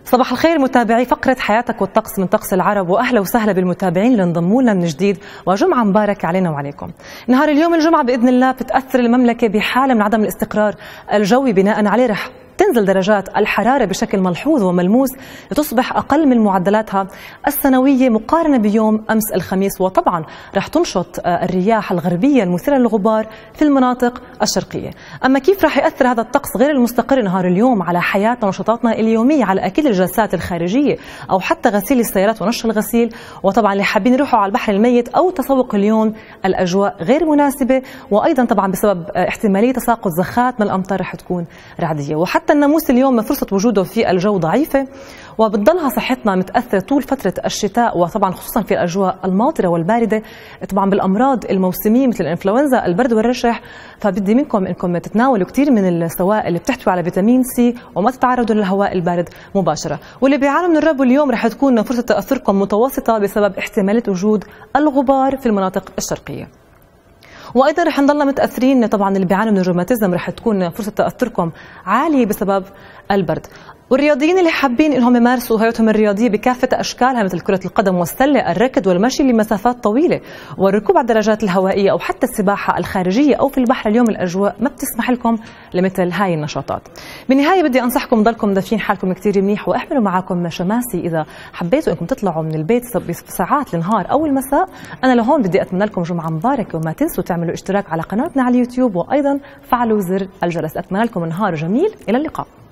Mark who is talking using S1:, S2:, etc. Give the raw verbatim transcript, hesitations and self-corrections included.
S1: صباح الخير متابعي فقرة حياتك والطقس من طقس العرب، وأهلا وسهلا بالمتابعين اللي انضموا لنا من جديد، وجمعة مباركة علينا وعليكم. نهار اليوم الجمعة بإذن الله بتأثر المملكة بحالة من عدم الاستقرار الجوي، بناء عليه رح تنزل درجات الحرارة بشكل ملحوظ وملموس لتصبح أقل من معدلاتها السنوية مقارنة بيوم أمس الخميس، وطبعا رح تنشط الرياح الغربية المثيرة للغبار في المناطق الشرقية. أما كيف رح يأثر هذا الطقس غير المستقر نهار اليوم على حياتنا ونشاطاتنا اليومية، على أكيد الجلسات الخارجية أو حتى غسيل السيارات ونشر الغسيل، وطبعا اللي حابين يروحوا على البحر الميت أو تسوق اليوم الأجواء غير مناسبة، وأيضا طبعا بسبب احتمالية تساقط زخات من الأمطار رح تكون رعدية. وحتى الناموس اليوم فرصة وجوده في الجو ضعيفة، وبتضلها صحتنا متأثرة طول فترة الشتاء، وطبعا خصوصا في الأجواء الماطرة والباردة طبعا بالأمراض الموسمية مثل الإنفلونزا، البرد والرشح. فبدي منكم إنكم تتناولوا كثير من السوائل اللي بتحتوي على فيتامين سي وما تتعرضوا للهواء البارد مباشرة. واللي بيعانوا من الربو اليوم رح تكون فرصة تأثركم متوسطة بسبب احتمالية وجود الغبار في المناطق الشرقية. وايضا رح نضلنا متاثرين، طبعا اللي بيعانوا من الروماتيزم رح تكون فرصه تاثركم عاليه بسبب البرد. والرياضيين اللي حابين انهم يمارسوا هوايتهم الرياضيه بكافه اشكالها مثل كره القدم والسله، الركض والمشي لمسافات طويله، والركوب على الدراجات الهوائيه او حتى السباحه الخارجيه او في البحر، اليوم الاجواء ما بتسمح لكم لمثل هاي النشاطات. بالنهايه بدي انصحكم ضلكم دافين حالكم كثير منيح، واحملوا معكم شماسي اذا حبيتوا انكم تطلعوا من البيت بساعات النهار او المساء. انا لهون بدي اتمنى لكم جمعه مباركه، وما تنسوا تعملوا اشتراك على قناتنا على اليوتيوب، وايضا فعلوا زر الجرس. اتمنى لكم نهار جميل، الى اللقاء.